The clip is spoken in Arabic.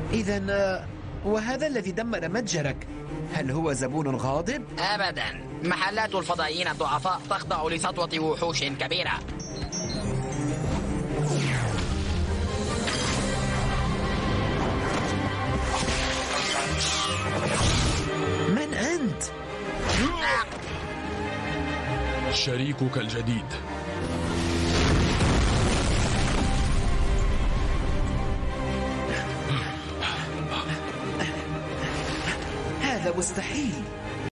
إذا وهذا الذي دمر متجرك هل هو زبون غاضب؟ أبدا، محلات الفضائيين الضعفاء تخضع لسطوة وحوش كبيرة. من أنت؟ شريكك الجديد. هذا مستحيل.